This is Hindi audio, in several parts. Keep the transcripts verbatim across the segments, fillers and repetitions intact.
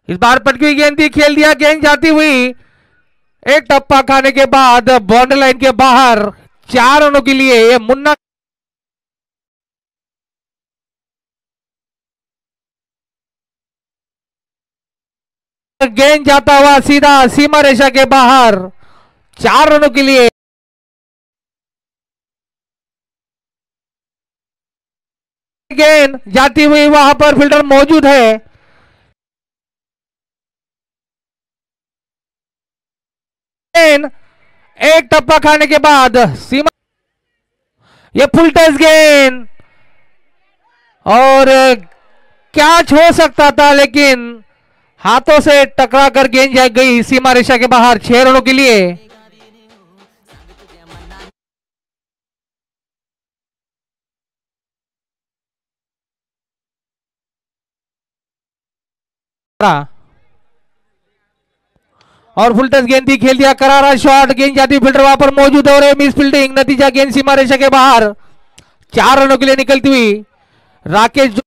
इस बार पटकी हुई गेंद थी, खेल दिया, गेंद जाती हुई एक टप्पा खाने के बाद बाउंड्री लाइन के बाहर चार रनों के लिए ये मुन्ना गेंद जाता हुआ सीधा सीमा रेखा के बाहर चार रनों के लिए। गेंद जाती हुई वहां पर फील्डर मौजूद है, गेंद एक टप्पा खाने के बाद सीमा, ये फुल टच गेंद और कैच हो सकता था लेकिन हाथों से टकरा कर गेंद जा गई सीमा रेखा के बाहर छह रनों के लिए। और फुल टच गेंद थी, खेल दिया, करारा शॉट, गेंद जाती, फील्डर वहां पर मौजूद है और मिस फील्डिंग, नतीजा गेंद सीमा रेखा के बाहर चार रनों के लिए निकलती हुई राकेश।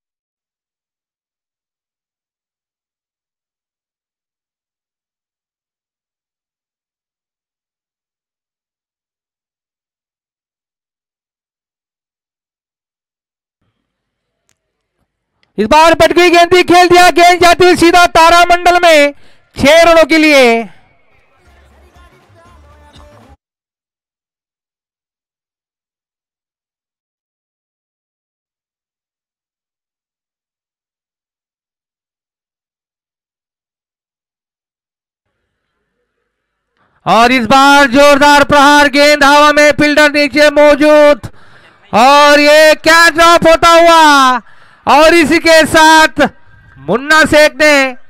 इस बार पटकी गेंद थी, खेल दिया, गेंद जाती हुई सीधा तारामंडल में छह रनों के लिए। और इस बार जोरदार प्रहार, गेंद हवा में, फील्डर नीचे मौजूद और ये कैच ड्रॉप होता हुआ और इसी के साथ मुन्ना शेख ने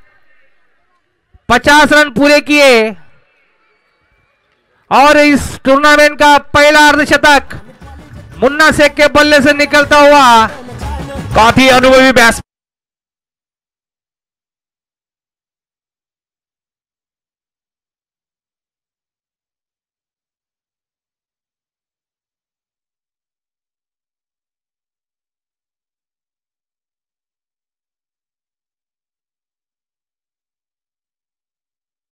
पचास रन पूरे किए और इस टूर्नामेंट का पहला अर्धशतक मुन्ना शेख के बल्ले से निकलता हुआ। काफी अनुभवी बैट्समैन